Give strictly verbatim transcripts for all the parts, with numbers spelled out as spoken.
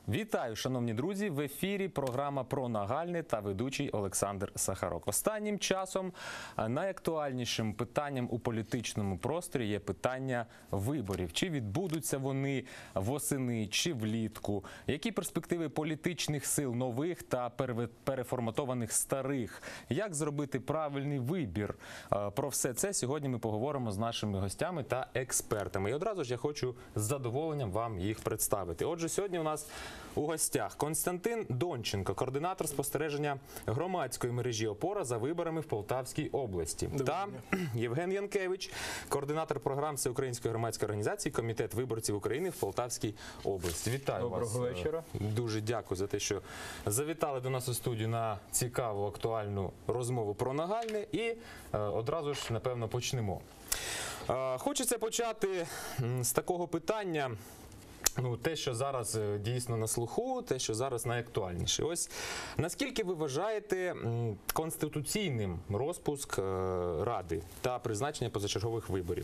Вітаю, шановні друзі! В ефірі програма «Про нагальне» та ведучий Олександр Сахарок. Останнім часом найактуальнішим питанням у політичному просторі є питання виборів. Чи відбудуться вони восени, чи влітку? Які перспективи політичних сил нових та переформатованих старих? Як зробити правильний вибір? Про все це сьогодні ми поговоримо з нашими гостями та експертами. І одразу ж я хочу з задоволенням вам їх представити. Отже, сьогодні у нас у гостях Константин Донченко, координатор спостереження громадської мережі «Опора» за виборами в Полтавській області. Та Євген Янкевич, координатор програм Всеукраїнської громадської організації «Комітет виборців України» в Полтавській області. Вітаю Доброго вас. Доброго вечора. Дуже дякую за те, що завітали до нас у студію на цікаву, актуальну розмову про нагальне. І е, одразу ж, напевно, почнемо. Е, хочеться почати з такого питання. Ну, те, що зараз дійсно на слуху, те, що зараз найактуальніше. Ось, наскільки ви вважаєте конституційним розпуск Ради та призначення позачергових виборів?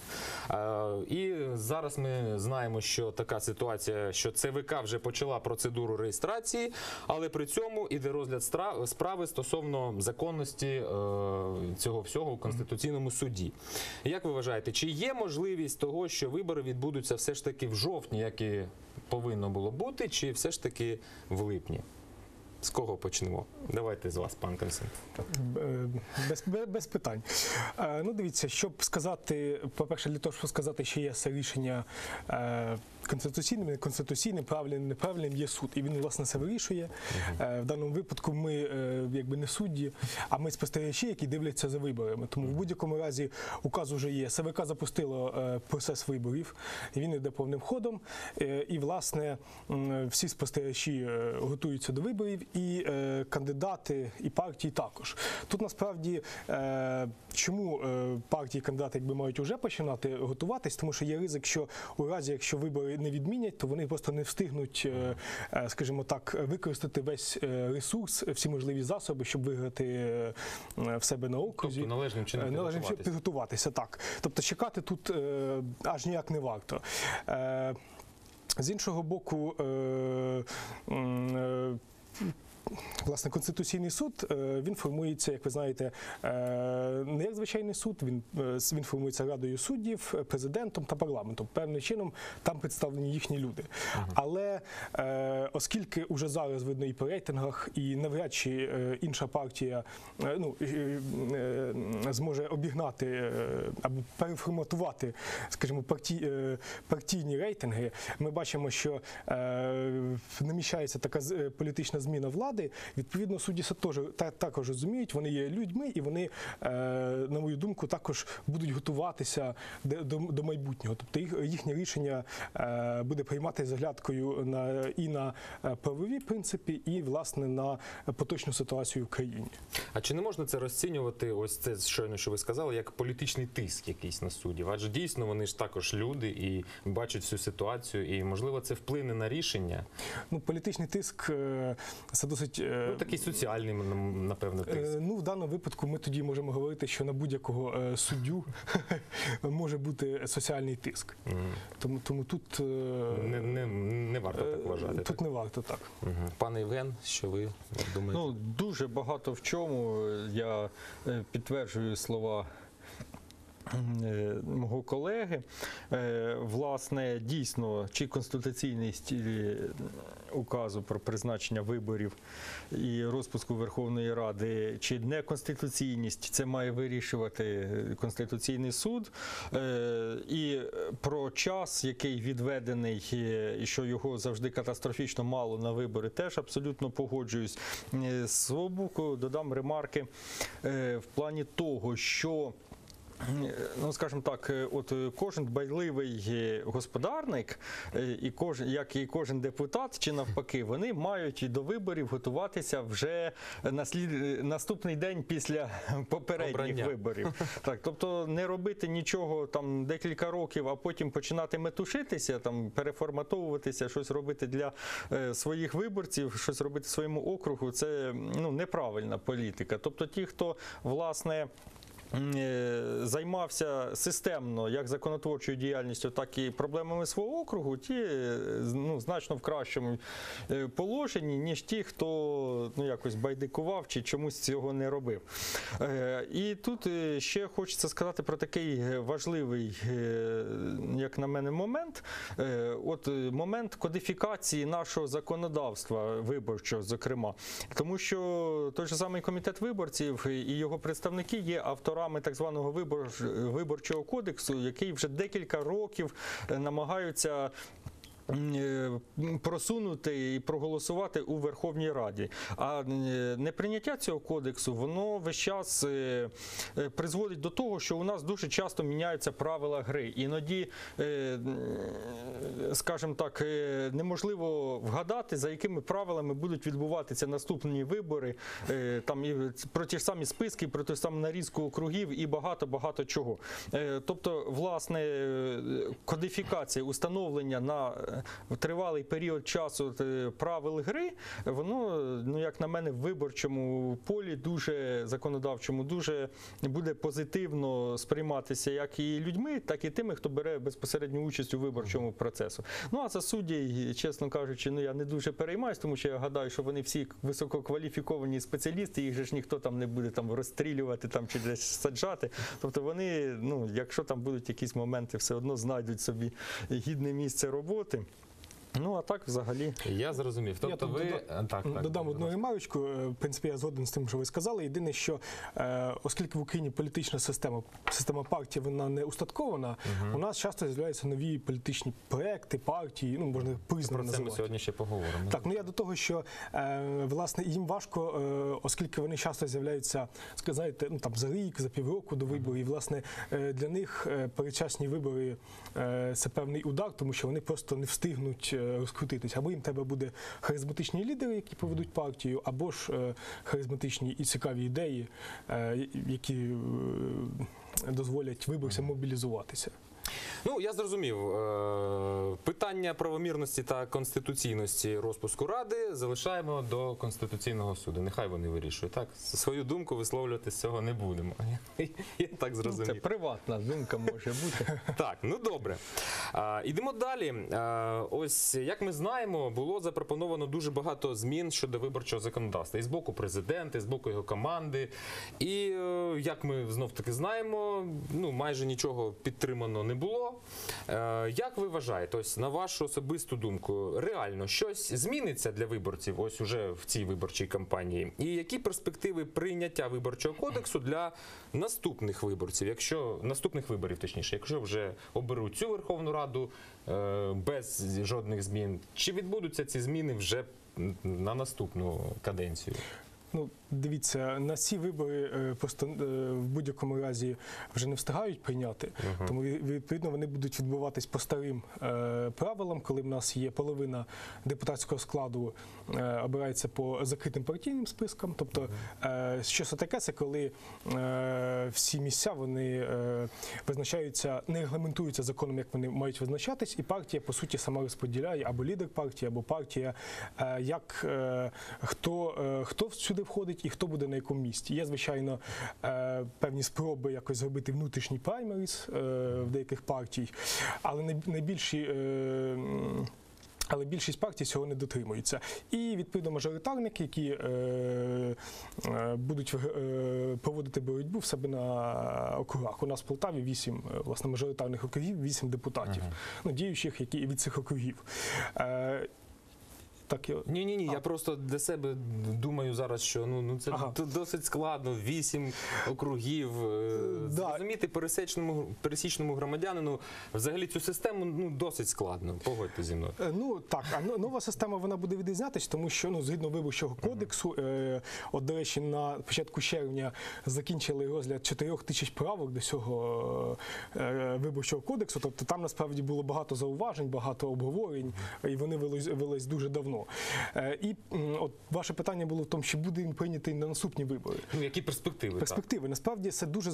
І зараз ми знаємо, що така ситуація, що ЦВК вже почала процедуру реєстрації, але при цьому іде розгляд справи стосовно законності цього всього у Конституційному суді. Як ви вважаєте, чи є можливість того, що вибори відбудуться все ж таки в жовтні, як і повинно було бути, чи все ж таки в липні? З кого почнемо? Давайте з вас, пан Константин. Без, без, без питань. Ну, дивіться, щоб сказати, по-перше, для того, щоб сказати, що є це рішення конституційним, неконституційним, правильним, неправильним, є суд. І він, власне, це вирішує. Uh-huh. В даному випадку ми, якби, не судді, а ми спостерігачі, які дивляться за виборами. Тому в будь-якому разі указ уже є. ЦВК запустило процес виборів, він йде повним ходом. І, власне, всі спостерігачі готуються до виборів, і кандидати, і партії також. Тут, насправді, чому партії, кандидати, якби, мають вже починати готуватись? Тому що є ризик, що у разі, якщо вибори не відмінять, то вони просто не встигнуть, скажімо так, використати весь ресурс, всі можливі засоби, щоб виграти в себе на окрузі. Тобто належним чином належним чином підготуватися. Так. Тобто чекати тут аж ніяк не варто. З іншого боку, власне, Конституційний суд, він формується, як ви знаєте, не як звичайний суд, він, він формується Радою суддів, президентом та парламентом. Певним чином там представлені їхні люди. Ага. Але оскільки уже зараз видно і по рейтингах, і навряд чи інша партія ну, зможе обігнати або переформатувати, скажімо, парті, партійні рейтинги, ми бачимо, що наміщається така політична зміна влади. Відповідно, судді це також розуміють, вони є людьми і вони, на мою думку, також будуть готуватися до, до майбутнього. Тобто їх, їхнє рішення буде приймати з оглядкою на, і на правові принципи, і, власне, на поточну ситуацію в країні. А чи не можна це розцінювати, ось це щойно, що ви сказали, як політичний тиск якийсь на суддів? Адже дійсно вони ж також люди і бачать всю ситуацію, і, можливо, це вплине на рішення? Ну, політичний тиск – це досить... Ну, такий соціальний, напевно, тиск. Ну, в даному випадку ми тоді можемо говорити, що на будь-якого суддю може бути соціальний тиск. Mm. Тому, тому тут... Не, не, не варто так вважати. Тут так? не варто, так. Угу. Пане Євген, що ви думаєте? Ну, дуже багато в чому я підтверджую слова мого колеги. Власне, дійсно, чи конституційність указу про призначення виборів і розпуску Верховної Ради, чи неконституційність, це має вирішувати Конституційний суд. І про час, який відведений, і що його завжди катастрофічно мало на вибори, теж абсолютно погоджуюсь. З свого боку додам ремарки в плані того, що ну, скажімо так, от кожен дбайливий господарник, і кожен, як і кожен депутат, чи навпаки, вони мають до виборів готуватися вже на слід, наступний день після попередніх Обрання. виборів. Так, тобто не робити нічого там декілька років, а потім починати метушитися, там переформатовуватися, щось робити для е, своїх виборців, щось робити своєму округу, це ну, неправильна політика. Тобто ті, хто, власне, е, займався системно як законотворчою діяльністю, так і проблемами свого округу, ті е, ну, значно в кращому е, положенні, ніж ті, хто ну, якось байдикував чи чомусь цього не робив. Е, І тут е, ще хочеться сказати про такий важливий, е, як на мене, момент. Е, От е, момент кодифікації нашого законодавства виборчого, зокрема. Тому що той же самий комітет виборців і його представники є авторами так званого вибор... виборчого кодексу, який вже декілька років намагаються просунути і проголосувати у Верховній Раді. А неприйняття цього кодексу, воно весь час призводить до того, що у нас дуже часто міняються правила гри. Іноді, скажімо так, неможливо вгадати, за якими правилами будуть відбуватися наступні вибори, там і про ті ж самі списки, про ту саму нарізку округів і багато-багато чого. Тобто, власне, кодифікація, установлення на тривалий період часу правил гри, воно, ну, як на мене, в виборчому полі дуже законодавчому, дуже буде позитивно сприйматися як і людьми, так і тими, хто бере безпосередню участь у виборчому процесу. Ну, а за суддів, чесно кажучи, ну, я не дуже переймаюсь, тому що я гадаю, що вони всі висококваліфіковані спеціалісти, їх же ж ніхто там не буде там розстрілювати там, чи десь саджати. Тобто вони, ну, якщо там будуть якісь моменти, все одно знайдуть собі гідне місце роботи. Ну, а так взагалі. Я зрозумів. Тобто Я тут ви... дода- Так, так, додам будь одну ласка. ремарочку. Е, В принципі, я згоден з тим, що ви сказали. Єдине, що е, оскільки в Україні політична система, система партій, вона не устаткована, у нас часто з'являються нові політичні проекти, партії, ну, можна признані Про це ми називати. сьогодні ще поговоримо. Так, ну я до того, що е, власне їм важко, е, оскільки вони часто з'являються, знаєте, ну там за рік, за півроку до виборів. І, власне, е, для них е, передчасні вибори е, це певний удар, тому що вони просто не встигнуть е, розкрутитися. Або їм треба буде харизматичні лідери, які поведуть партію, або ж е, харизматичні і цікаві ідеї, е, які е, дозволять виборцям мобілізуватися. Ну, я зрозумів. Е, Питання правомірності та конституційності розпуску Ради залишаємо до Конституційного суду. Нехай вони вирішують. Так, свою думку висловлювати з цього не будемо. Я так Це зрозумів. приватна думка може бути. Так, ну добре. А, ідемо далі. А, ось, як ми знаємо, було запропоновано дуже багато змін щодо виборчого законодавства. І з боку президента, і з боку його команди. І, е, як ми знов-таки знаємо, ну, майже нічого підтримано не було. Е, як ви вважаєте, ось, на вашу особисту думку, реально щось зміниться для виборців ось уже в цій виборчій кампанії? І які перспективи прийняття виборчого кодексу для наступних виборців, якщо наступних виборів, точніше, якщо вже оберуть цю Верховну Раду е, без жодних змін, чи відбудуться ці зміни вже на наступну каденцію? Ну, дивіться, на ці вибори е, просто е, в будь-якому разі вже не встигають прийняти, Ага. тому ві- відповідно вони будуть відбуватись по старим е, правилам, коли в нас є половина депутатського складу е, обирається по закритим партійним спискам. Тобто, е, що це таке? Це коли е, всі місця вони е, визначаються, не регламентуються законом, як вони мають визначатись, і партія по суті сама розподіляє або лідер партії, або партія, е, як е, хто, е, хто сюди входить і хто буде на якому місці. Є, звичайно, е, певні спроби якось зробити внутрішній праймеріс е, в деяких партій, але най- найбільші. Е, м, Але більшість партій цього не дотримується. І, відповідно, мажоритарники, які е, е, будуть е, проводити боротьбу в себе на округах. У нас в Полтаві вісім е, власне, мажоритарних округів, вісім депутатів, Ага. ну, діючих, які від цих округів. Е, так, я... Ні, ні, ні. А. Я просто для себе думаю зараз, що ну, ну це Ага. д- досить складно. Вісім округів. е, Да. Зрозуміти пересічному, пересічному громадянину взагалі цю систему ну, досить складно. Погодьте зі мною. Е, Ну так, а но- нова система вона буде відрізнятись, тому що ну згідно виборчого кодексу, е, от до речі, на початку червня закінчили розгляд чотирьох тисяч правок до цього е, виборчого кодексу. Тобто там насправді було багато зауважень, багато обговорень, і вони велись, велись дуже давно. Е, і м, от ваше питання було в тому, чи буде він прийнятий на наступні вибори. Ну, які перспективи? Перспективи. Насправді це дуже залежить від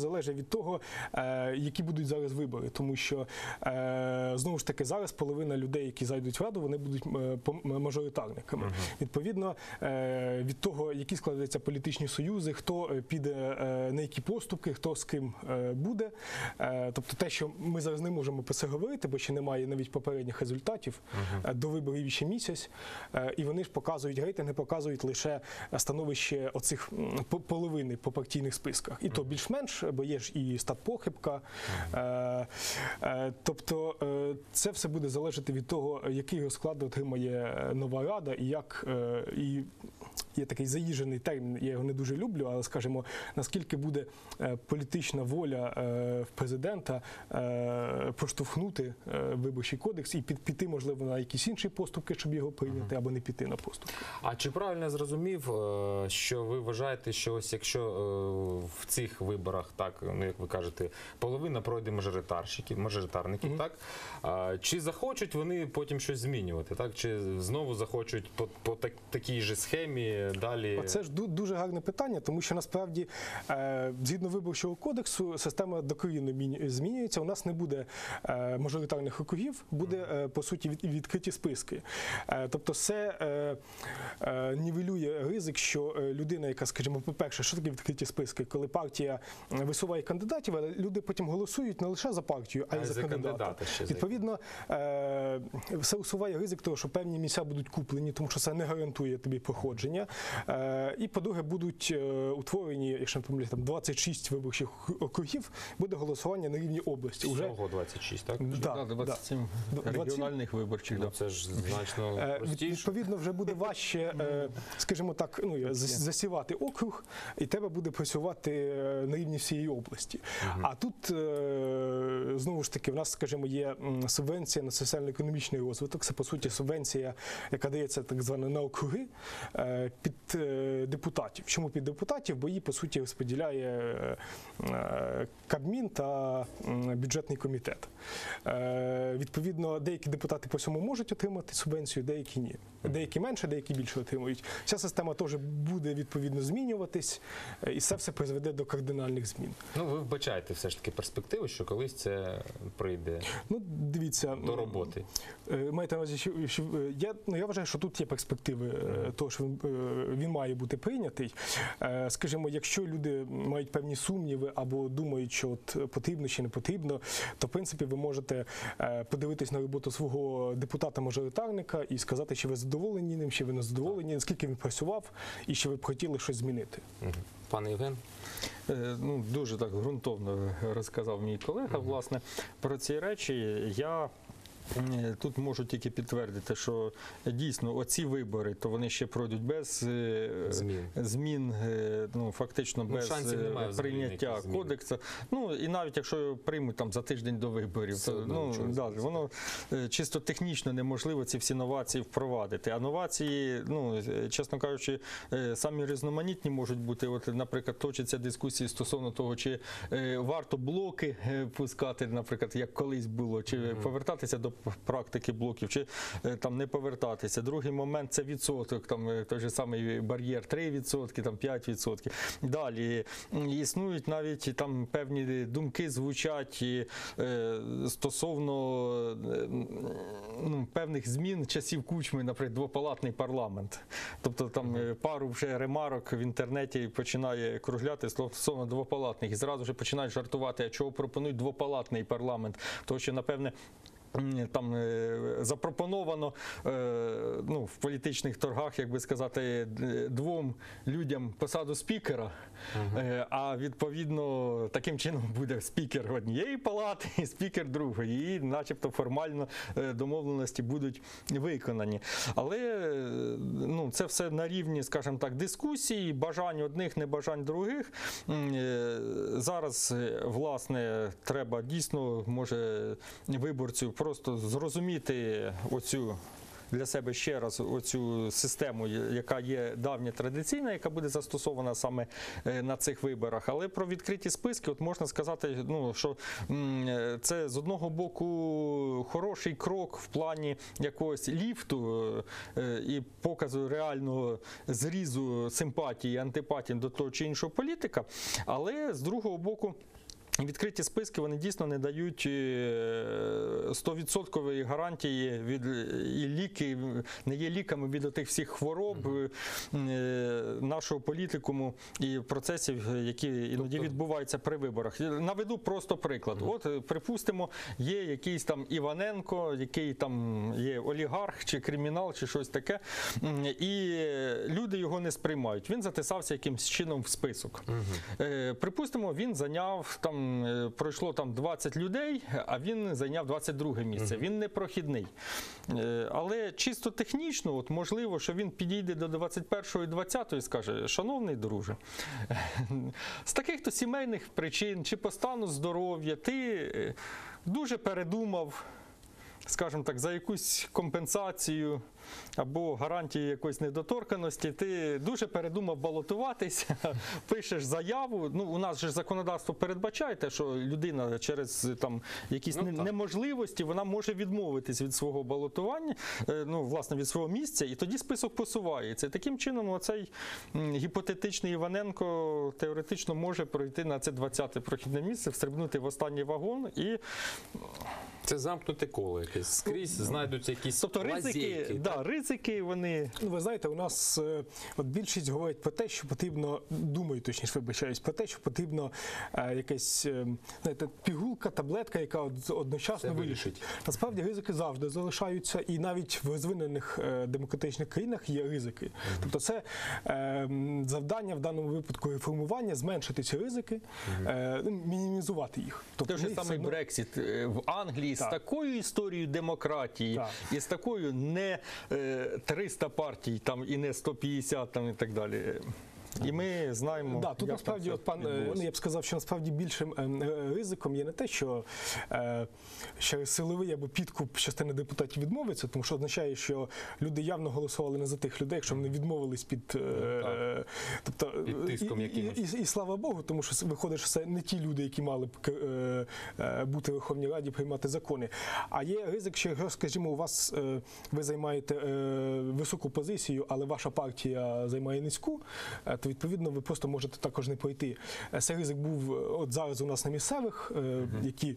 того, е, які будуть зараз вибори. Тому що, е, знову ж таки, зараз половина людей, які зайдуть в Раду, вони будуть е, мажоритарниками. Uh-huh. Відповідно, е, від того, які складаються політичні союзи, хто піде е, на які поступки, хто з ким е, буде. Е, тобто те, що ми зараз не можемо про це говорити, бо ще немає навіть попередніх результатів, uh-huh. до виборів ще місяць, е, і вони ж показують рейтинги, показують лише становище оцих половини по партійних списках. І то більш-менш, бо є ж і статпохибка. Е, е, тобто е, це все буде залежати від того, який розклад отримає нова Рада і як, е, і є такий заїжджений термін, я його не дуже люблю, але, скажімо, наскільки буде е, політична воля е, в президента е, проштовхнути е, виборчий кодекс і під, піти, можливо, на якісь інші поступки, щоб його прийняти, або не піти на поступки. А чи правильно я зрозумів, що ви вважаєте, що ось якщо в цих виборах, так, ну як ви кажете, половина пройде мажоритарщиків, мажоритарників, mm-hmm. так, чи захочуть вони потім щось змінювати, так, чи знову захочуть по, по так, такій же схемі далі? Це ж дуже гарне питання, тому що насправді згідно виборчого кодексу система докорінно змінюється, у нас не буде мажоритарних округів, буде по суті відкриті списки. Тобто це нівелює ризик, що людина, яка, скажімо, по-перше, що таке відкриті списки? Коли партія висуває кандидатів, але люди потім голосують не лише за партію, а й за, за кандидата. Відповідно, це усуває ризик того, що певні місця будуть куплені, тому що це не гарантує тобі проходження. І, по-друге, будуть утворені, якщо не помиляюсь, там двадцять шість виборчих округів, буде голосування на рівні області. Всього двадцять шість, так? Да, двадцять сім да. регіональних виборчих. Ну, це ж значно простіше. Відповідно, вже буде важче, скажімо так, ну, засівати округ, і треба буде працювати на рівні всієї області. Uh-huh. А тут, знову ж таки, в нас, скажімо, є субвенція на соціально-економічний розвиток. Це, по суті, субвенція, яка дається так звана на округи під депутатів. Чому під депутатів? Бо її, по суті, розподіляє Кабмін та бюджетний комітет. Відповідно, деякі депутати по цьому можуть отримати субвенцію, деякі ні. Деякі менше, деякі більше отримують. Ця система теж буде, відповідно, змінюватись, і це все призведе до кардинальних змін. Ну, ви вбачаєте все ж таки перспективу, що колись це прийде ну, дивіться, до роботи? Маєте на увазі, що, що я, ну, я вважаю, що тут є перспективи mm-hmm. того, що він, він має бути прийнятий. Скажімо, якщо люди мають певні сумніви або думають, що от потрібно чи не потрібно, то, в принципі, ви можете подивитись на роботу свого депутата-мажоритарника і сказати, чи ви задоволені ним, чи ви не задоволені, наскільки він працював і чи ви б хотіли щось змінити. Mm-hmm. Пане Євген? Ну, дуже так ґрунтовно розказав мій колега, mm-hmm. власне, про ці речі. Я тут можу тільки підтвердити, що дійсно оці вибори, то вони ще пройдуть без змін, змін ну, фактично ну, без прийняття кодексу. Ну, і навіть якщо приймуть там за тиждень до виборів, Все, то, ну, да, воно чисто технічно неможливо ці всі новації впровадити. А новації, ну, чесно кажучи, самі різноманітні можуть бути. От, наприклад, точаться дискусії стосовно того, чи варто блоки пускати, наприклад, як колись було, чи mm-hmm. повертатися до практики блоків, чи там не повертатися. Другий момент – це відсоток, там той же самий бар'єр три відсотки, там п'ять відсотків. Далі існують навіть там певні думки, звучать і, е, стосовно е, ну, певних змін часів Кучми, наприклад, двопалатний парламент. Тобто там mm-hmm. пару вже ремарок в інтернеті починає кругляти стосовно двопалатних і зразу вже починають жартувати, а чого пропонують двопалатний парламент. Тому що, напевне, там е, запропоновано е, ну, в політичних торгах, як би сказати, двом людям посаду спікера, uh-huh. е, а відповідно таким чином буде спікер однієї палати і спікер другої, і начебто формально е, домовленості будуть виконані. Але ну, це все на рівні, скажімо так, дискусії, бажань одних, небажань других. Е, зараз, власне, треба дійсно, може, виборцю просто зрозуміти оцю для себе ще раз оцю систему, яка є давня традиційна, яка буде застосована саме на цих виборах. Але про відкриті списки, от можна сказати, ну, що це з одного боку хороший крок в плані якогось ліфту і показу реального зрізу симпатії і антипатії до того чи іншого політика, але з другого боку Відкриті списки, вони дійсно не дають сто відсотків гарантії від і ліки, не є ліками від тих всіх хвороб mm-hmm. нашого політикуму і процесів, які іноді тобто... відбуваються при виборах. Наведу просто приклад. Mm-hmm. От, припустимо, є якийсь там Іваненко, який там є олігарх чи кримінал, чи щось таке, і люди його не сприймають. Він затисався якимось чином в список. Mm-hmm. Припустимо, він зайняв там пройшло там двадцять людей, а він зайняв двадцять друге місце. Угу. Він не прохідний. Але чисто технічно, от можливо, що він підійде до двадцять першого і двадцятого і скаже: шановний друже, з таких-то сімейних причин чи по стану здоров'я ти дуже передумав, скажімо так, за якусь компенсацію або гарантію якоїсь недоторканості, ти дуже передумав балотуватися, пишеш заяву. Ну, у нас же законодавство передбачає те, що людина через там якісь ну, неможливості, вона може відмовитись від свого балотування, ну, власне, від свого місця, і тоді список посувається. І таким чином оцей гіпотетичний Іваненко теоретично може пройти на це двадцяте прохідне місце, встрибнути в останній вагон і... Це замкнуте коло якесь. Скрізь знайдуться якісь тобто ризики, лазейки. Да, ризики, вони... Ну, ви знаєте, у нас от більшість говорить про те, що потрібно, думаю, точніше вибачаюсь, про те, що потрібно е, якась, е, знаєте, пігулка, таблетка, яка од, одночасно вирішить. Насправді ризики завжди залишаються, і навіть в розвинених е, демократичних країнах є ризики. Mm-hmm. Тобто це е, завдання в даному випадку реформування, зменшити ці ризики, mm-hmm. е, мінімізувати їх. Тобто, Те ж саме одно... Брексіт в Англії так. з такою історією демократії так. і з такою не триста партій там, і не сто п'ятдесят там, і так далі. І ми знаємо, да, тут насправді, от, пан, ну, я б сказав, що насправді більшим е, ризиком є не те, що е, через силовий або підкуп частина депутатів відмовиться, тому що означає, що люди явно голосували не за тих людей, якщо вони відмовились під, е, тобто, під тиском і, якимось. І, і, і слава Богу, тому що виходить, що це не ті люди, які мали б е, е, бути в Верховній Раді, приймати закони. А є ризик, що, скажімо, у вас е, ви займаєте е, високу позицію, але ваша партія займає низьку, то відповідно ви просто можете також не пройти. Цей ризик був от зараз у нас на місцевих, uh-huh. які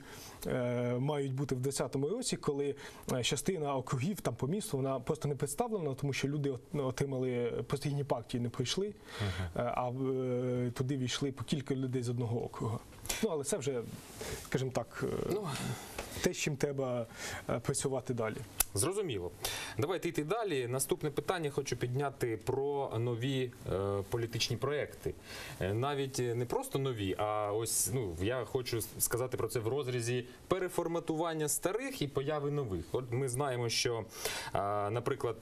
е, мають бути в двадцятому році, коли частина округів там по місту, вона просто не представлена, тому що люди отримали постійні партії, не пройшли, uh-huh. а е, туди війшли по кілька людей з одного округу. Ну, але це вже, скажімо так, ну, те, з чим треба працювати далі. Зрозуміло. Давайте йти далі. Наступне питання хочу підняти про нові е, політичні проекти. Е, навіть не просто нові, а ось, ну, я хочу сказати про це в розрізі переформатування старих і появи нових. От ми знаємо, що, е, наприклад,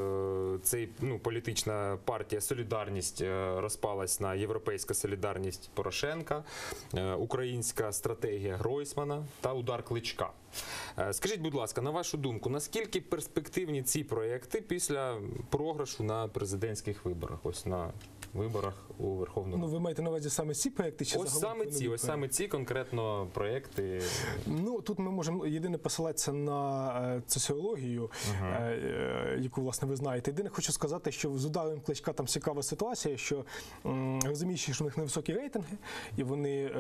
е, цей, ну, політична партія «Солідарність» е, розпалась на «Європейська солідарність» Порошенка, е, українська стратегія Гройсмана та удар Кличка. Скажіть, будь ласка, на вашу думку, наскільки перспективні ці проекти після програшу на президентських виборах, ось на виборах у Верховну Раду? Ну, ви маєте на увазі саме ці проекти? Чи ось саме ці, ось саме ці конкретно проекти. Ну, тут ми можемо єдине посилатися на соціологію, uh-huh. яку, власне, ви знаєте. Єдине хочу сказати, що з ударом Кличка там цікава ситуація, що розуміючи, що у них невисокі рейтинги, і вони е,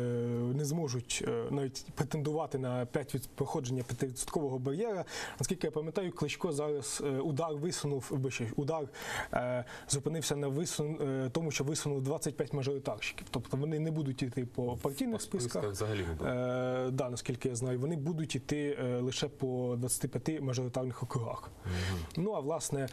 не зможуть е, навіть претендувати на п'ять від проходження п'ятивідсоткового бар'єра. Наскільки я пам'ятаю, Кличко зараз е, удар висунув, вибачте, удар е, зупинився на висун, е, тому, що висунув двадцять п'ять мажоритарщиків. Тобто вони не будуть йти по партійних по списках. Взагалі не буде. Е, да, наскільки я знаю, вони будуть йти е, лише по двадцяти п'яти мажоритарних округах. Угу. Ну, а власне...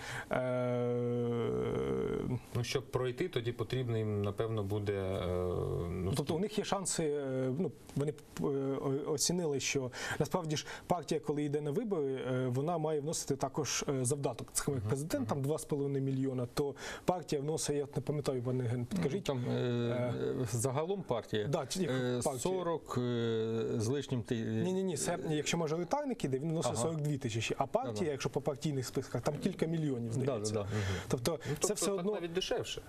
Е, ну, щоб пройти, тоді потрібно їм, напевно, буде... Е, ну, тобто у них є шанси, е, ну, вони е, оцінили, що насправді ж партія, коли йде на вибори, е, вона має вносити також е, завдаток. Це як президент, там два з половиною мільйона, то партія вносить, я не пам'ятаю, пане Ген, підкажіть. Там е, е, загалом партія, да, е, партія. сорок е, з лишнім... Ні-ні-ні, це, якщо мажоритарник іде, він вносить ага. сорок дві тисячі, а партія, да, да. якщо по партійних списках, там кілька мільйонів, здається. Да, да, да. Тобто, ну, це тобто, все одно... навіть дешевше.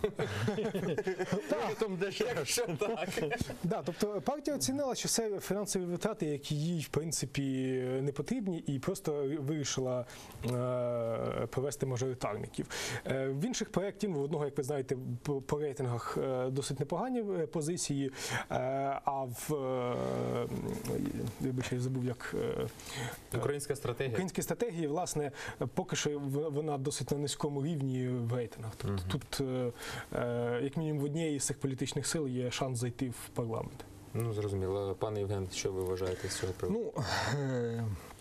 Так, дешевше. Да, тобто партія оцінила, що це фінансові витрати, які їй, в принципі, не потрібні, і просто вирішила е, провести мажоритарників. Е, в інших проєктів, в одного, як як ви знаєте, по, по рейтингах е, досить непогані е, позиції, е, а в е, вибачте, я забув, як е, Українська стратегія. Українські стратегії, власне, поки що в- вона досить на низькому рівні в рейтингах. Тобто тут, е, е, як мінімум, в однієї з цих політичних сил є шанс зайти в парламент. Ну, зрозуміло. Пане Євген, що ви вважаєте з цього приводу? Ну, е,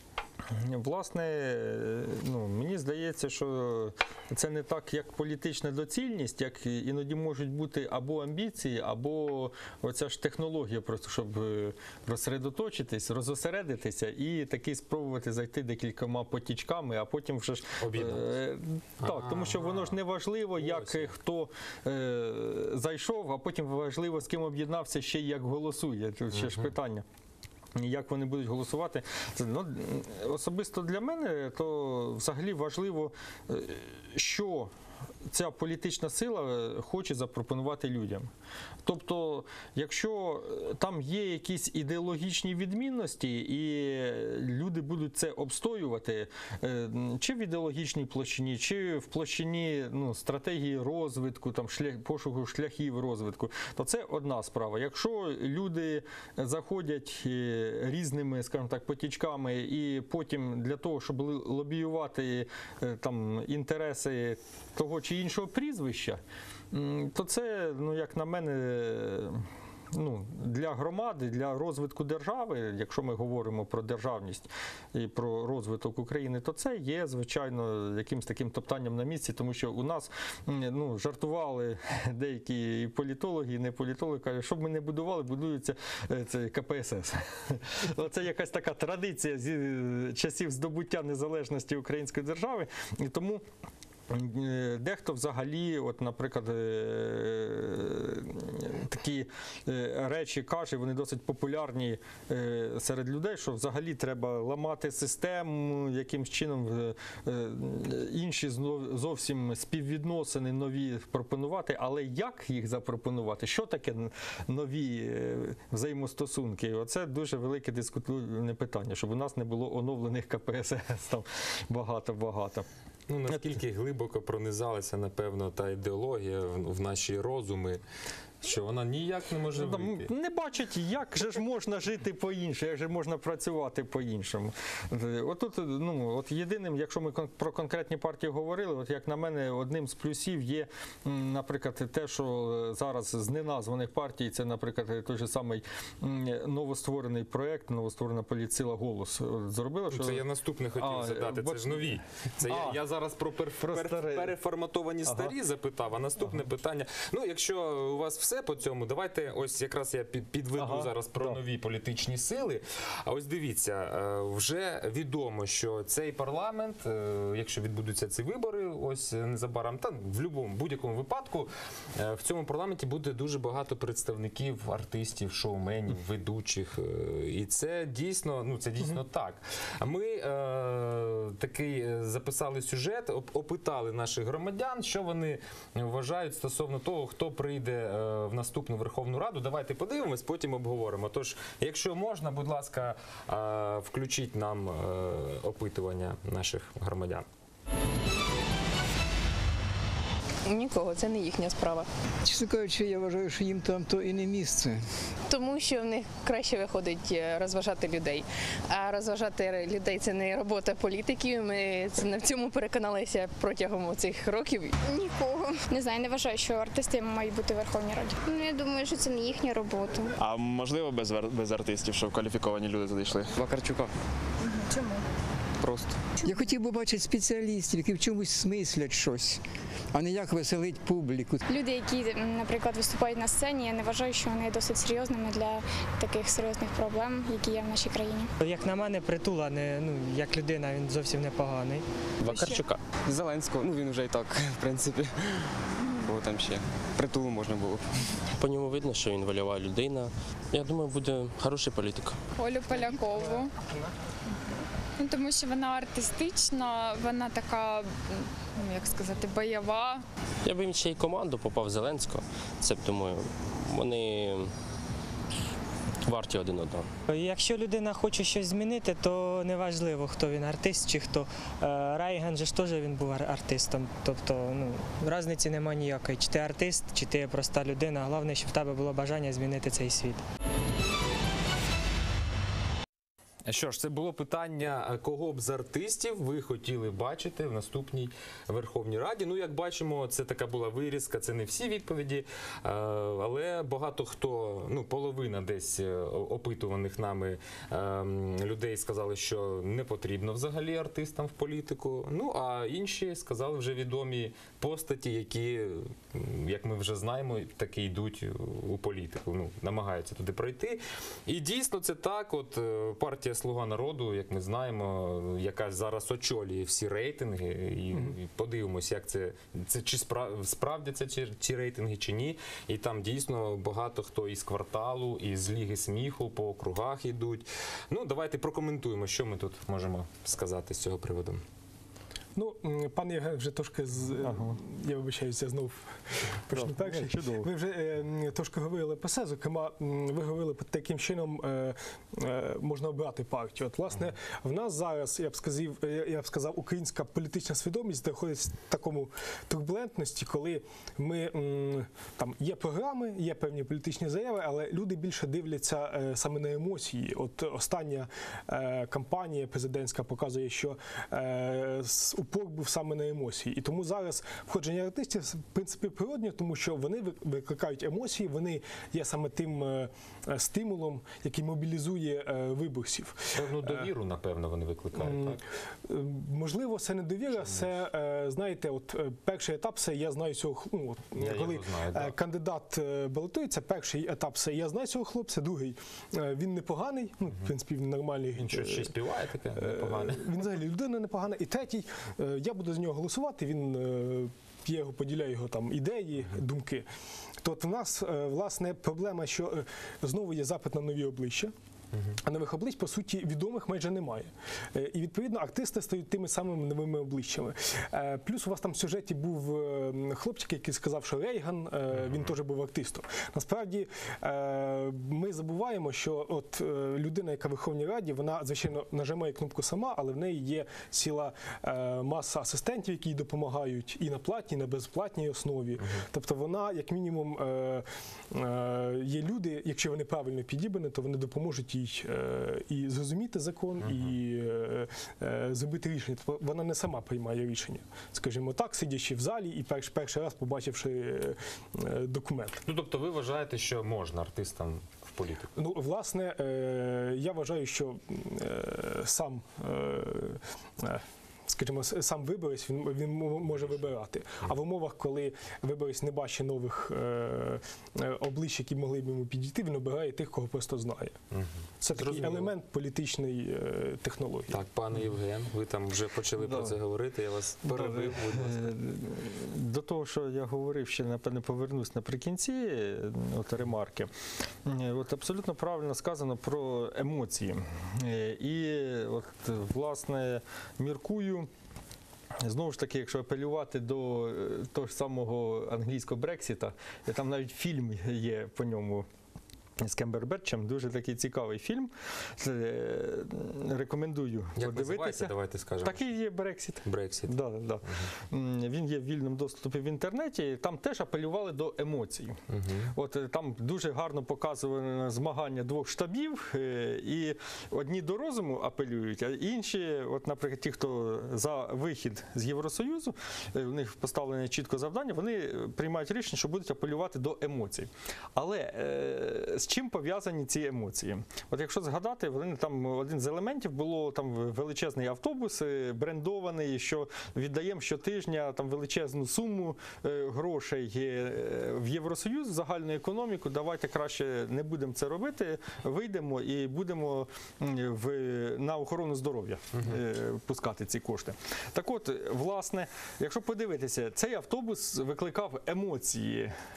власне, е, ну, мені здається, що це не так, як політична доцільність, як іноді можуть бути або амбіції, або оця ж технологія, просто щоб е, розсередоточитись, розосередитися і таки спробувати зайти декількома потічками, а потім вже ж Об'єднатися. е, так, тому що воно ж не важливо, як Ось. е, хто е, зайшов, а потім важливо, з ким об'єднався, ще й як голосує. Тут ще ж питання. Як вони будуть голосувати. Це, ну, особисто для мене то взагалі важливо, е, що ця політична сила хоче запропонувати людям. Тобто, якщо там є якісь ідеологічні відмінності, і люди будуть це обстоювати, е, чи в ідеологічній площині, чи в площині ну, стратегії розвитку, там, шлях, пошуку шляхів розвитку, то це одна справа. Якщо люди заходять е, різними, скажімо так, потічками, і потім для того, щоб лобіювати е, там, інтереси того чи іншого прізвища, м, то це, ну, як на мене, ну, для громади, для розвитку держави, якщо ми говоримо про державність і про розвиток України, то це є, звичайно, якимось таким топтанням на місці, тому що у нас м, ну, жартували деякі і політологи, і не політологи, кажуть, щоб ми не будували, будується е, це ка пе ес ес. Це якась така традиція з е, часів здобуття незалежності української держави, і тому Е, дехто взагалі, от, наприклад, е, такі е, речі каже, вони досить популярні е, серед людей, що взагалі треба ламати систему, якимсь чином е, е, інші знов- зовсім співвідносини нові пропонувати, але як їх запропонувати, що таке нові е, взаємостосунки, оце дуже велике дискутивне питання, щоб у нас не було оновлених ка пе ес ес там багато-багато. Ну, наскільки глибоко пронизалася, напевно, та ідеологія в в наші розуми, що вона ніяк не може Ну, там вийти. не бачать, як же ж можна жити по-іншому, як же можна працювати по-іншому. Отут, ну, от єдиним, якщо ми кон- про конкретні партії говорили, от як на мене, одним з плюсів є, м, наприклад, те, що зараз з неназваних партій, це, наприклад, той же самий м, новостворений проєкт, новостворена політсила «Голос» от зробила, що... Це я наступне хотів А, задати, бо- це ж нові. Це я, А. я зараз про, пер, Про пер- старе. переформатовані Ага. старі запитав, а наступне питання. Ну, якщо у вас все по цьому, давайте ось якраз я під- підведу Ага, зараз про да. нові політичні сили. А ось дивіться, е, вже відомо, що цей парламент, е, якщо відбудуться ці вибори, ось незабаром, та в будь-якому будь-якому випадку, е, в цьому парламенті буде дуже багато представників артистів, шоуменів, ведучих. е, І це дійсно, ну це дійсно так. А ми е, такий е, записали сюжет, оп- опитали наших громадян, що вони вважають стосовно того, хто прийде е, в наступну Верховну Раду. Давайте подивимось, потім обговоримо. Тож, якщо можна, будь ласка, е, включіть нам е, опитування наших громадян. Нікого, це не їхня справа. Чесно кажучи, я вважаю, що їм там то і не місце. Тому що в них краще виходить е, розважати людей. А розважати людей це не робота політиків. Ми це- в цьому переконалися протягом цих років. Нікого. Не знаю, не вважаю, що артисти мають бути в Верховній Раді. Ну, я думаю, що це не їхня робота. А можливо без, вар- без артистів, щоб кваліфіковані люди туди йшли? Вакарчука. Чому? Просто. Я хотів би бачити спеціалістів, які в чомусь смислять щось, а не як веселить публіку. Люди, які, м, наприклад, виступають на сцені, я не вважаю, що вони досить серйозними для таких серйозних проблем, які є в нашій країні. Як на мене, Притула не ну як людина, він зовсім непоганий. Вакарчука. Зеленського, ну він вже і так, в принципі. Бо там ще Притулу можна було б. По ньому видно, що він вольова людина. Я думаю, буде хороший політик. Олю Полякову. Ну, тому що вона артистична, вона така, ну, як сказати, бойова. Я б їм ще й команду попав Зеленського. Це б, думаю, вони варті один одного. Якщо людина хоче щось змінити, то неважливо, хто він, артист чи хто. Е, Рейган же ж теж він був ар- артистом. Тобто, ну, різниці немає ніякої. Чи ти артист, чи ти проста людина. Головне, щоб в тебе було бажання змінити цей світ. Що ж, це було питання, кого б з артистів ви хотіли бачити в наступній Верховній Раді. Ну, як бачимо, це така була вирізка, це не всі відповіді, е, але багато хто, ну, половина десь е, опитуваних нами е, людей сказали, що не потрібно взагалі артистам в політику. Ну, а інші сказали вже відомі постаті, які, як ми вже знаємо, таки йдуть у політику, ну, намагаються туди пройти. І дійсно це так, от е, партія «Слуга народу», як ми знаємо, яка зараз очолює всі рейтинги, і, і подивимося, як це, це чи справ, справді це ці, ці рейтинги чи ні. І там дійсно багато хто із «Кварталу», із «Ліги сміху» по округах йдуть. Ну, давайте прокоментуємо, що ми тут можемо сказати з цього приводу. Ну, м, пан Євген вже трошки з Ага. я вибачаюся, знов почну Так, перший. чудово. Ви вже е, м, трошки говорили про це. Зокрема, м, ви говорили про те, яким чином е, е, можна обрати партію. От, власне, в нас зараз, я б сказав, я, я б сказав, українська політична свідомість знаходиться в такому турбулентності, коли ми м, там є програми, є певні політичні заяви, але люди більше дивляться е, саме на емоції. От остання е, кампанія президентська показує, що е, с- упор був саме на емоції. І тому зараз входження артистів, в принципі, природньо, тому що вони ви- викликають емоції, вони є саме тим е, е, стимулом, який мобілізує е, виборців. Певну довіру, напевно, вони викликають, так? Е, Можливо, це не довіра, це, е, знаєте, от е, перший етап, це я знаю цього, х- ну, от, Я коли його знаю, е, так. кандидат е, балотується, перший етап це я знаю цього хлопця, другий е, він непоганий, ну, в принципі, він нормальний. Він щось ще й співає таке непогане. Він взагалі людина непогана. І третій, е, я буду за нього голосувати, він, е, я його поділяю його там ідеї, думки. То от в нас, е, власне, проблема, що е, знову є запит на нові обличчя. А нових облич, по суті, відомих майже немає. Е, І, відповідно, артисти стають тими самими новими обличчями. Е, Плюс у вас там в сюжеті був е, хлопчик, який сказав, що Рейган, е, він теж був артистом. Насправді, е, ми забуваємо, що от е, людина, яка в Верховній Раді, вона, звичайно, нажимає кнопку сама, але в неї є ціла е, маса асистентів, які їй допомагають і на платній, і на безплатній основі. Тобто вона, як мінімум, е, е, є люди, якщо вони правильно підібрані, то вони допоможуть їй е, і зрозуміти закон, і е, е, зробити рішення. Тобто вона не сама приймає рішення, скажімо так, сидячи в залі і перш, перший раз побачивши е, е, документ. Ну, тобто ви вважаєте, що можна артистам в політику? Ну, власне, е, я вважаю, що е, сам, е, е, скажімо, с- сам виборець, він, він мо- може вибирати. А в умовах, коли виборець не бачить нових е, е, облич, які могли б йому підійти, він обирає тих, кого просто знає. Це такий Зрозуміло. елемент політичної е, технології. Так, пане Євген, ви там вже почали про Да. це говорити, я вас перебив, будь ласка. Е, До того, що я говорив, ще напевне повернусь наприкінці е, от ремарки. Е, От абсолютно правильно сказано про емоції. Е, І от власне міркую. Знову ж таки, якщо апелювати до е, того ж самого англійського Брексіта, е, там навіть фільм є по ньому. З Кембербетчем, дуже такий цікавий фільм. Е, Рекомендую Як називається, подивитися. давайте скажемо. Такий є Брексіт. Брексіт. Да, да. М, Він є в вільному доступі в інтернеті. Там теж апелювали до емоцій. От е, там дуже гарно показували змагання двох штабів, е, і одні до розуму апелюють, а інші, от, наприклад, ті, хто за вихід з Євросоюзу, е, у них поставлене чітко завдання, вони приймають рішення, що будуть апелювати до емоцій. Але е, з чим пов'язані ці емоції? От якщо згадати, вони там один з елементів було там величезний автобус, е, брендований, що віддаємо щотижня там величезну суму е, грошей е, в Євросоюз, в загальну економіку. Давайте краще не будемо це робити, вийдемо і будемо м, в, на охорону здоров'я е, пускати ці кошти. Так от, власне, якщо подивитися, цей автобус викликав емоції.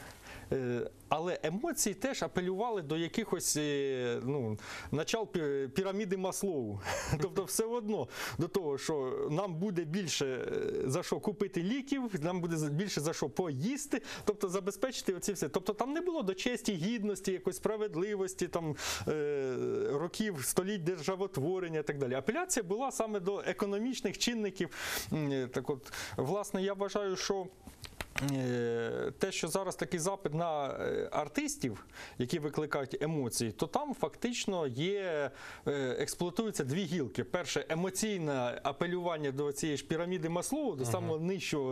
Е, Але емоції теж апелювали до якихось е, ну, начал пі- піраміди Маслоу. Тобто все одно до того, що нам буде більше е, за що купити ліків, нам буде за- більше за що поїсти, тобто забезпечити оці все. Тобто там не було до честі, гідності, якоїсь справедливості, там, е, років, століть державотворення і так далі. Апеляція була саме до економічних чинників. М, Так от, власне, я вважаю, що Е, те, що зараз такий запит на е, артистів, які викликають емоції, то там фактично є, е, експлуатуються дві гілки. Перше, емоційне апелювання до цієї ж піраміди Маслоу, до самого нижчого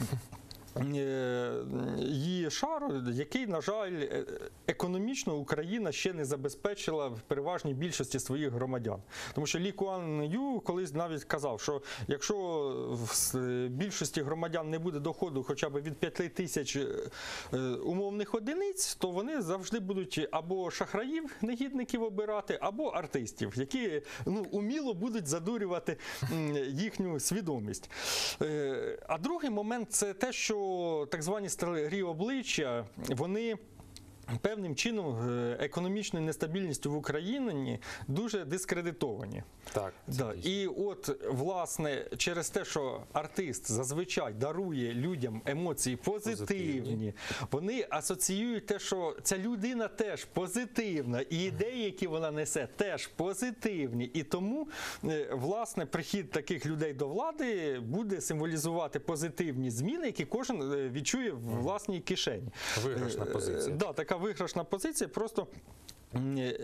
е, її шару, який, на жаль, е, економічно Україна ще не забезпечила в переважній більшості своїх громадян. Тому що Лі Куан Ю колись навіть казав, що якщо в с- більшості громадян не буде доходу хоча б від п'яти тисяч е, умовних одиниць, то вони завжди будуть або шахраїв, негідників обирати, або артистів, які ну, уміло будуть задурювати м, їхню свідомість. Е, А другий момент – це те, що так звані старі обличчя, вони певним чином е, економічною нестабільністю в Україні дуже дискредитовані. Так, це Да. дійсно. І от, власне, через те, що артист зазвичай дарує людям емоції позитивні, Позитивні. вони асоціюють те, що ця людина теж позитивна, і ідеї, які вона несе, теж позитивні. І тому, е, власне, прихід таких людей до влади буде символізувати позитивні зміни, які кожен е, відчує в власній кишені. Виграшна Е, позиція. Да, така виграшна позиція. Просто, е,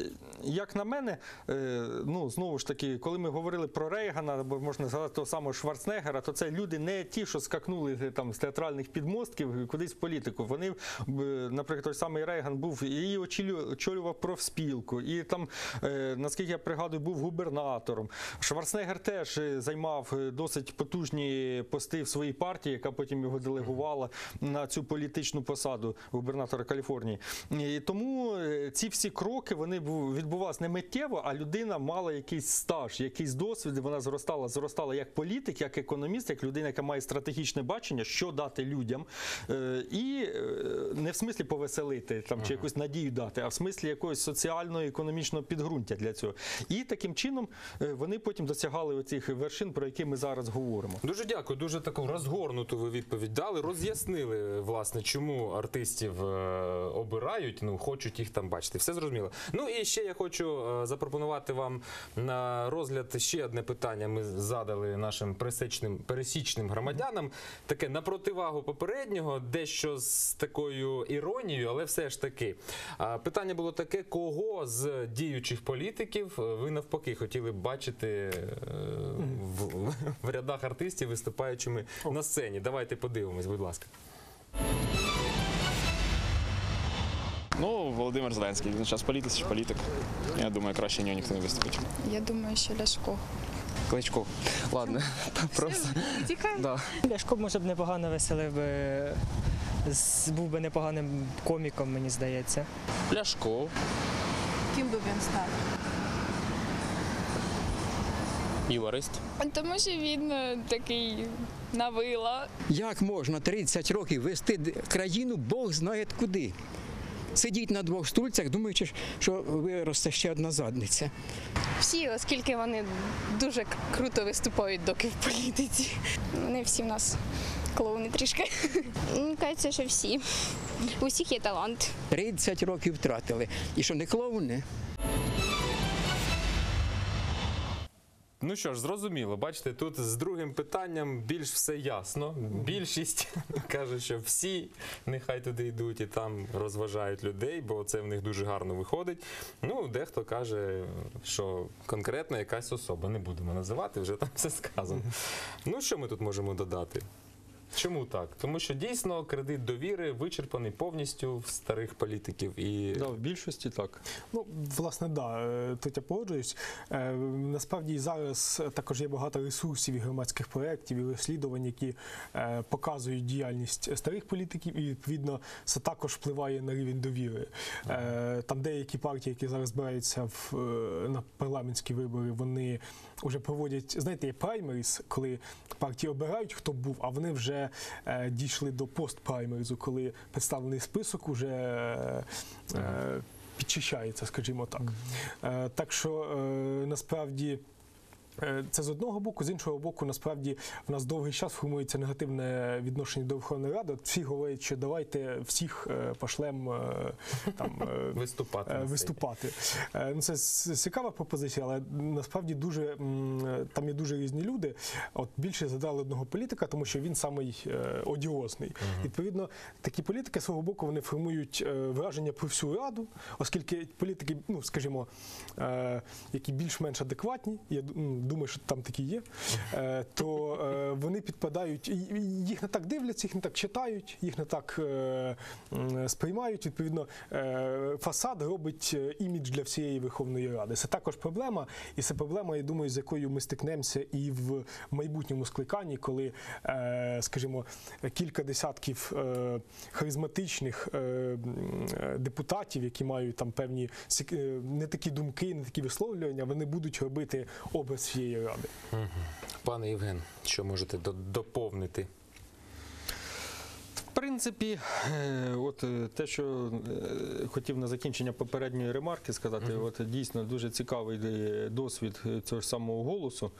як на мене, е, ну, знову ж таки, коли ми говорили про Рейгана, або можна згадати того самого Шварценеггера, то це люди не ті, що скакнули там, з театральних підмостків кудись в політику. Вони, е, наприклад, той самий Рейган був і очолю- очолював профспілку, і там, е, наскільки я пригадую, був губернатором. Шварценеггер теж е, займав е, досить потужні пости в своїй партії, яка потім його делегувала на цю політичну посаду губернатора Каліфорнії. І тому е, ці всі кроки, вони бу- відбувалися не миттєво, а людина мала якийсь стаж, якийсь досвід, і вона зростала, зростала як політик, як економіст, як людина, яка має стратегічне бачення, що дати людям. Е, І е, не в смислі повеселити там, чи якусь надію дати, а в смислі якогось соціального, економічного підґрунтя для цього. І таким чином е, вони потім досягали оцих вершин, про які ми зараз говоримо. Дуже дякую, дуже таку розгорнуту ви відповідь дали, роз'яснили, власне, чому артистів е, обирають, ну, хочуть їх там бачити. Все зрозуміло. Ну і ще я хочу е, запропонувати вам на розгляд ще одне питання. Ми задали нашим пересічним, пересічним громадянам. Таке на противагу попереднього, дещо з такою іронією, але все ж таки. А, питання було таке, кого з діючих політиків ви навпаки хотіли б бачити е, в, в рядах артистів, виступаючими на сцені. Давайте подивимось, будь ласка. Ну, Володимир Зеленський, він зараз політик чи політик. Я думаю, краще нього ніхто не виступить. Я думаю, що Ляшко. Кличко. Ладно, просто. Тікай. Да. Ляшко, може б, непогано веселив би, з- був би непоганим коміком, мені здається. Ляшко. Ким би він став? Юморист. Тому що він е, такий навила. Як можна тридцять років вести д- країну, Бог знає куди. Сидіть на двох стульцях, думаючи, що виросте ще одна задниця. Всі, оскільки вони дуже к- круто виступають доки в політиці. Не всі в нас клоуни трішки. Мені кажеться, що всі. У всіх є талант. тридцять років втратили. І що, не клоуни? Ну що ж, зрозуміло, бачите, тут з другим питанням більш все ясно. Більшість каже, що всі нехай туди йдуть і там розважають людей, бо це в них дуже гарно виходить. Ну, дехто каже, що конкретно якась особа, не будемо називати, вже там все сказано. Ну, що ми тут можемо додати? Чому так? Тому що дійсно кредит довіри вичерпаний повністю в старих політиків. І... Да, в більшості так. Ну, власне, да, е, тут я погоджуюсь. Е, Насправді і зараз також є багато ресурсів і громадських проєктів, і розслідувань, які е, показують діяльність старих політиків, і, відповідно, це також впливає на рівень довіри. Е, Там деякі партії, які зараз збираються в, е, на парламентські вибори, вони вже проводять, знаєте, є праймеріс, коли партії обирають, хто був, а вони вже вже е, дійшли до постпраймеризу, коли представлений список уже е, е, підчищається, скажімо так. Е, так що е, насправді це з одного боку, з іншого боку, насправді в нас довгий час формується негативне відношення до Верховної Ради. От всі говорять, що давайте всіх пошлем там виступати. виступати. Ну, це цікава пропозиція, але насправді дуже там є дуже різні люди. От більше задали одного політика, тому що він самий одіозний. Uh-huh. Відповідно, такі політики свого боку вони формують враження про всю раду, оскільки політики, ну скажімо, які більш-менш адекватні, я думаю, що там такі є, то вони підпадають, їх не так дивляться, їх не так читають, їх не так сприймають. Відповідно, фасад робить імідж для всієї Верховної Ради. Це також проблема, і це проблема, я думаю, з якою ми стикнемося і в майбутньому скликанні, коли, скажімо, кілька десятків харизматичних депутатів, які мають там певні не такі думки, не такі висловлювання, вони будуть робити образ всієї Ради. Угу. Пане Євген, що можете доповнити? В принципі, от те, що хотів на закінчення попередньої ремарки сказати, uh-huh. от дійсно дуже цікавий досвід цього ж самого голосу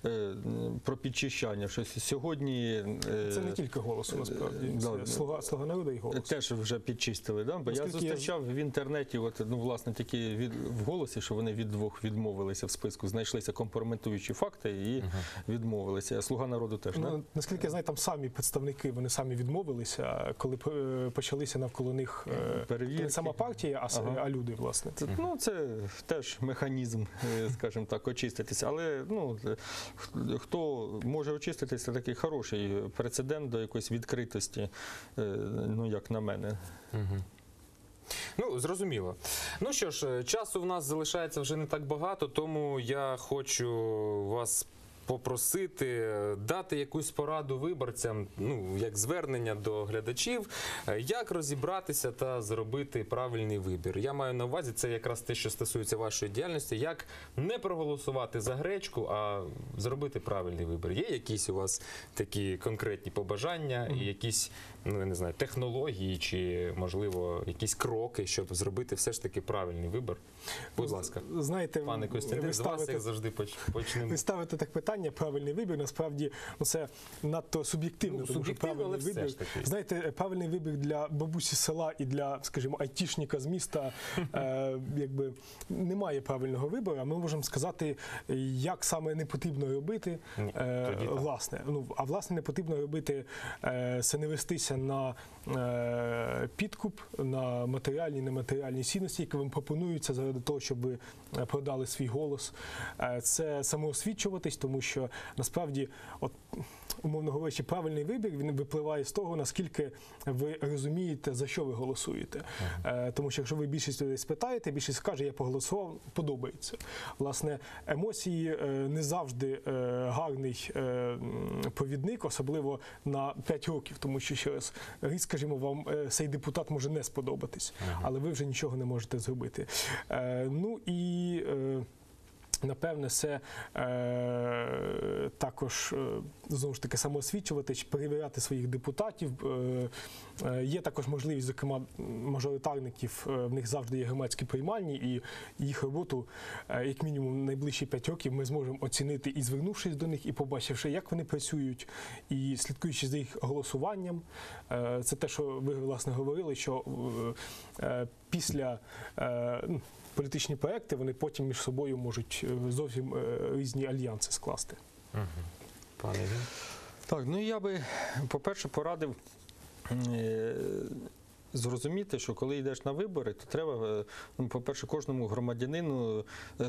про підчищання. Що сьогодні це не тільки голосу, насправді. Да, слуга, слуга народу і голос. Теж вже підчистили, да? Бо я зустрічав я... в інтернеті, от, ну, власне, такі від, в голосі, що вони від двох відмовилися в списку, знайшлися компрометуючі факти і uh-huh. відмовилися. Слуга народу теж, ну, не? Наскільки я знаю, там самі представники, вони самі відмовилися, коли почалися навколо них не сама партія, а, ага. а люди, власне. Це, ну, це теж механізм, скажімо так, очиститися. Але ну, хто може очиститися, це такий хороший прецедент до якоїсь відкритості, ну, як на мене. Угу. Ну, зрозуміло. Ну що ж, часу в нас залишається вже не так багато, тому я хочу вас попросити дати якусь пораду виборцям, ну, як звернення до глядачів, як розібратися та зробити правильний вибір. Я маю на увазі, це якраз те, що стосується вашої діяльності, як не проголосувати за гречку, а зробити правильний вибір. Є якісь у вас такі конкретні побажання і якісь, ну, я не знаю, технології чи, можливо, якісь кроки, щоб зробити все ж таки правильний вибір? Будь ласка. Знаєте, пане Костянтин, з вас як завжди почнемо. Ви ставите так питання, правильний вибір, насправді, ну, це надто суб'єктивно, ну, тому що правильний вибір. Знаєте, правильний вибір для бабусі села і для, скажімо, айтішника з міста, е, якби, немає правильного вибору, а ми можемо сказати, як саме не потрібно робити. Е, власне, ну, а власне не потрібно робити, е, це не вестися на е, підкуп, на матеріальні, нематеріальні цінності, які вам пропонуються заради того, щоб ви продали свій голос. Е, це самоосвічуватись, тому що насправді, от, умовно говорячи, правильний вибір, він випливає з того, наскільки ви розумієте, за що ви голосуєте. Uh-huh. Тому що якщо ви більшість людей спитаєте, більшість скаже, я проголосував, подобається. Власне, емоції не завжди гарний повідник, особливо на п'ять років, тому що, ще раз, рік, скажімо, вам цей депутат може не сподобатись, uh-huh. але ви вже нічого не можете зробити. Ну і напевне, це е, також, е, знову ж таки, самоосвічувати, чи перевіряти своїх депутатів. Е, е, є також можливість, зокрема, мажоритарників, е, в них завжди є громадські приймальні, і їх роботу, е, як мінімум, найближчі п'ять років ми зможемо оцінити і звернувшись до них, і побачивши, як вони працюють, і слідкуючи за їх голосуванням. Е, це те, що ви, власне, говорили, що е, після е, політичні проекти, вони потім між собою можуть зовсім різні альянси скласти. Угу. Пане Євген? Так, ну я би, по-перше, порадив е- зрозуміти, що коли йдеш на вибори, то треба, ну, по-перше, кожному громадянину е-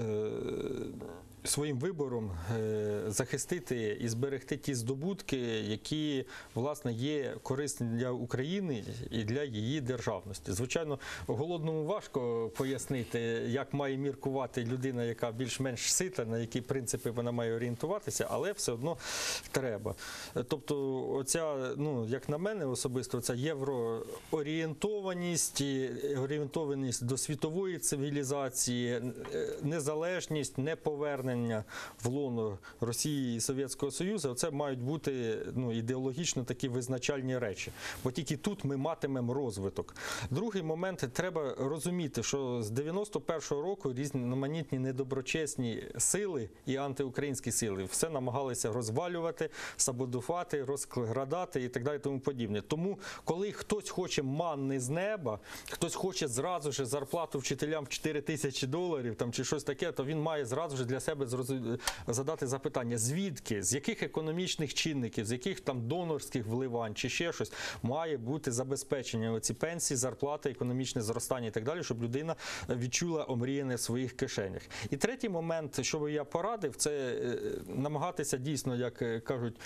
своїм вибором е- захистити і зберегти ті здобутки, які, власне, є корисні для України і для її державності. Звичайно, голодному важко пояснити, як має міркувати людина, яка більш-менш сита, на які принципи вона має орієнтуватися, але все одно треба. Тобто, оця, ну, як на мене особисто, ця євроорієнтованість, орієнтованість до світової цивілізації, незалежність, неповернення повернення в лоно Росії і Совєтського Союзу, це мають бути ну, ідеологічно такі визначальні речі. Бо тільки тут ми матимемо розвиток. Другий момент, треба розуміти, що з дев'яносто першого року різноманітні недоброчесні сили і антиукраїнські сили все намагалися розвалювати, саботувати, розкрадати і так далі тому подібне. Тому, коли хтось хоче манни з неба, хтось хоче зразу ж зарплату вчителям в чотири тисячі доларів там, чи щось таке, то він має зразу ж для себе задати запитання, звідки, з яких економічних чинників, з яких там донорських вливань чи ще щось має бути забезпечення оці пенсії, зарплати, економічне зростання і так далі, щоб людина відчула омріяне в своїх кишенях. І третій момент, що би я порадив, це намагатися дійсно, як кажуть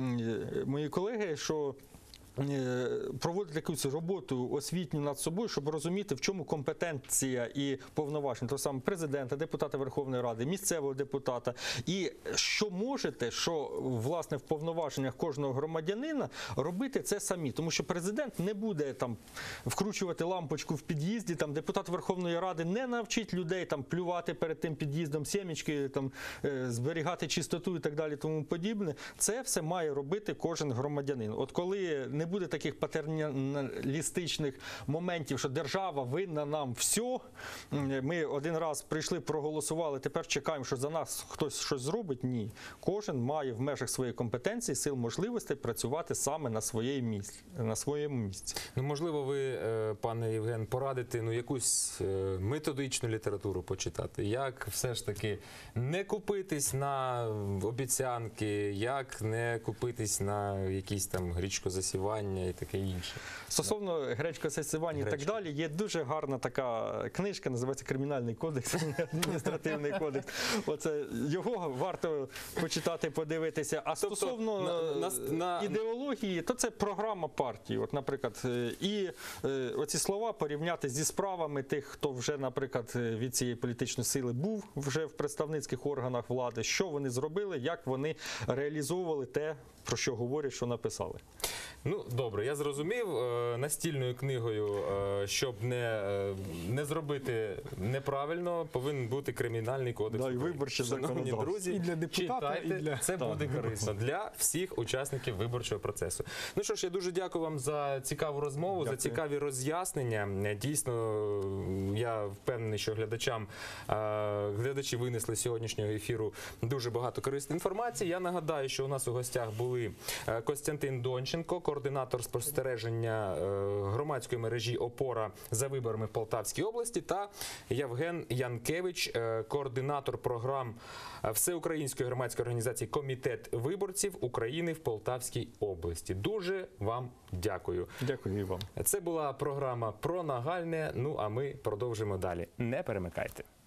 мої колеги, що проводити якусь роботу освітню над собою, щоб розуміти, в чому компетенція і повноваження того самого президента, депутата Верховної Ради, місцевого депутата. І що можете, що, власне, в повноваженнях кожного громадянина робити це самі. Тому що президент не буде там вкручувати лампочку в під'їзді, там депутат Верховної Ради не навчить людей там плювати перед тим під'їздом, сімечки, там зберігати чистоту і так далі, тому подібне. Це все має робити кожен громадянин. От коли не буде таких патерналістичних моментів, що держава винна нам все, ми один раз прийшли, проголосували, тепер чекаємо, що за нас хтось щось зробить. Ні. Кожен має в межах своєї компетенції, сил, можливостей працювати саме на своєму місці. На своєму місці. Ну, можливо, ви, пане Євген, порадите ну, якусь методичну літературу почитати, як все ж таки не купитись на обіцянки, як не купитись на якісь там гречкозасівання і таке інше. Стосовно гречкозасівання і так далі, є дуже гарна така книжка, називається «Кримінальний кодекс», адміністративний кодекс. Оце його варто почитати, подивитися. А стосовно тобто, на, на, ідеології, то це програма партії. От, наприклад, і е, оці слова порівняти зі справами тих, хто вже, наприклад, від цієї політичної сили був вже в представницьких органах влади, що вони зробили, як вони реалізовували те, про що говорять, що написали. Ну, добре, я зрозумів. Настільною книгою, щоб не, не зробити неправильно, повинен бути кримінальний кодекс. Да, і виборче законодавство. Друзі, і для депутата, читайте, і для... це Так. буде корисно для всіх учасників виборчого процесу. Ну що ж, я дуже дякую вам за цікаву розмову, Дякую. за цікаві роз'яснення. Дійсно, я впевнений, що глядачам, глядачі винесли з сьогоднішнього ефіру дуже багато корисної інформації. Я нагадаю, що у нас у гостях були Костянтин Донченко, координатор спостереження громадської мережі «Опора» за виборами в Полтавській області, та Євген Янкевич, координатор програм Всеукраїнської громадської організації «Комітет виборців України» в Полтавській області. Дуже вам дякую. Дякую і вам. Це була програма «Про нагальне». Ну, а ми продовжимо далі. Не перемикайте.